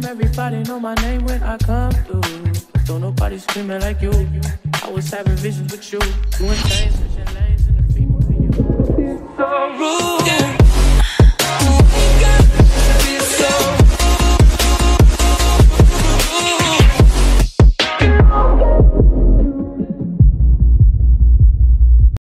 name, everybody know my name when I come through. Don't nobody screaming like you. I was having visions with you, doing things, switching lanes.